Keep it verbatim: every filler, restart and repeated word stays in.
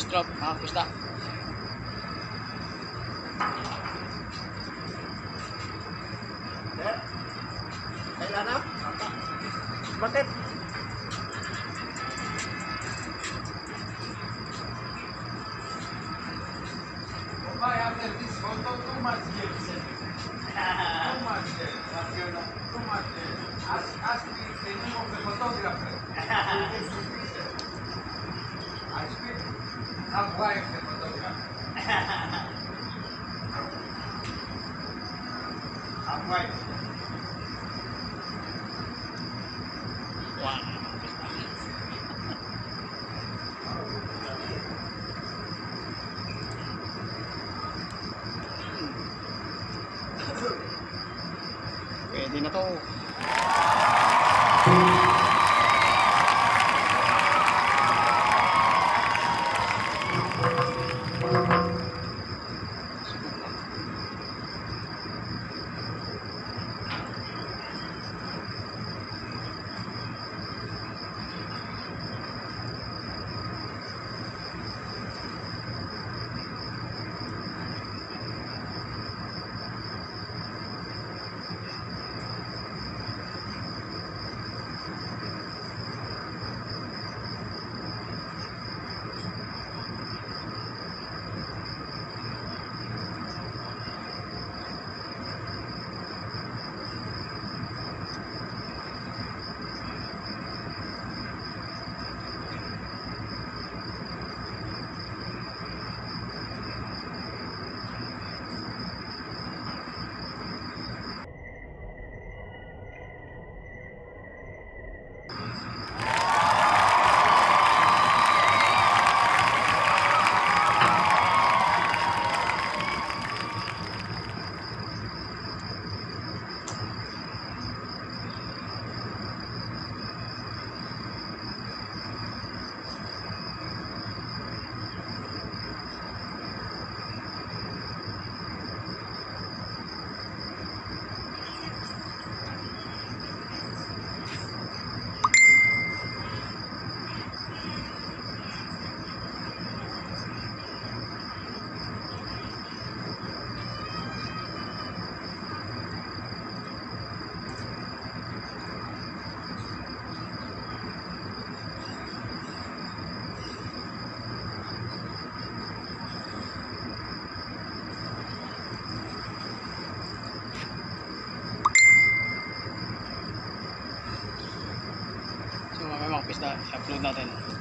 drop mga kapista. Eh? Kailan na? Bakit? Why after this photo too much gifts? Too much gifts. Too much gifts. Ask, ask me the name of the photographer. I speak. Not wife the photographer. Not wife. Wow, mga kapista. Pwede na to. So mamaya mga kapista, i-upload natin.